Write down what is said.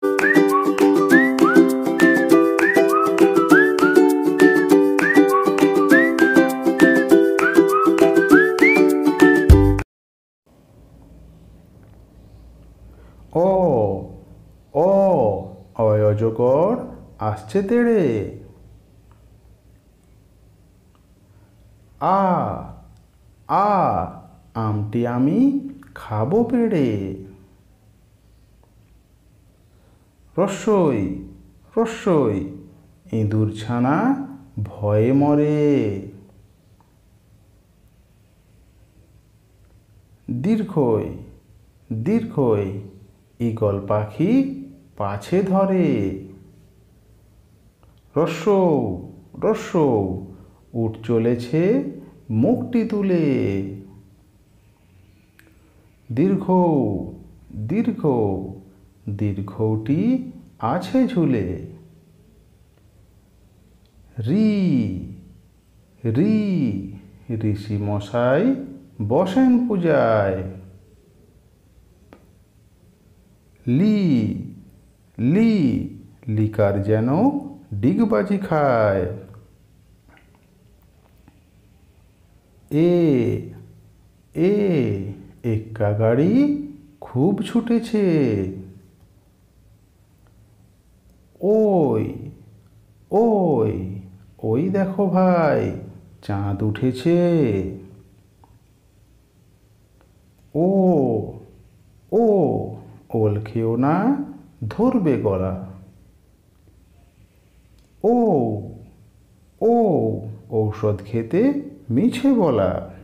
আয় অজগর আসছে তেড়ে। আমটি আমি খাবো পেড়ে। রস্যই ইঁদুর ছানা ভয়ে মরে। দীর্ঘই ঈগল পাখি পাছে ধরে। রস্যৌ উঠ চলেছে মুখটি তুলে। দীর্ঘটি আছে ঝুলে। ঋষি মশাই বসেন পূজায়। লিকার যেন ডিগবাজি খায়। এক্কা গাড়ি খুব ছুটেছে। ওই দেখো ভাই চাঁদ উঠেছে। ওল খেও না ধরবে গলা। ঔষধ খেতে মিছে বলা।